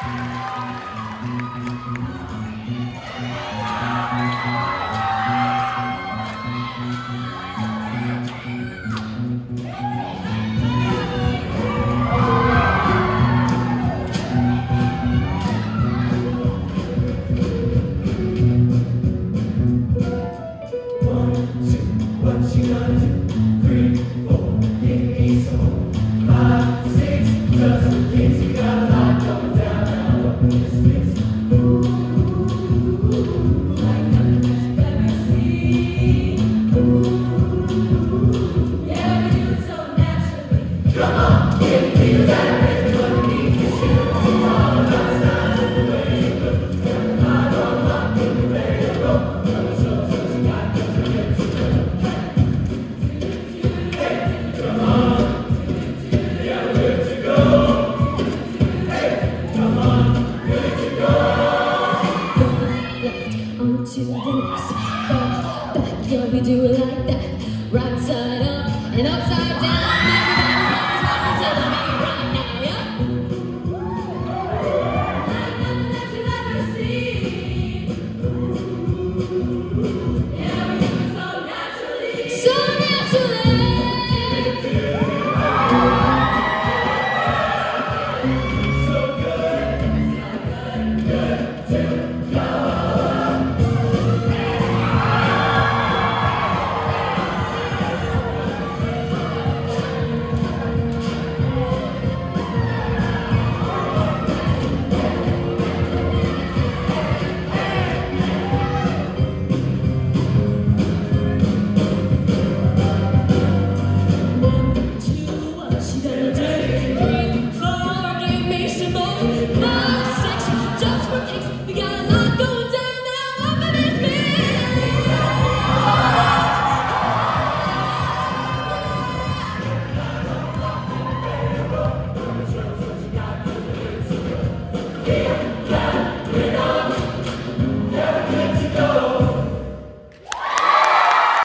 To the next front, back, yeah, we do it like that. Right side up and upside down. Everybody's to the beat right now, yeah? Like nothing that you've ever seen. Yeah, we do it so naturally. So naturally.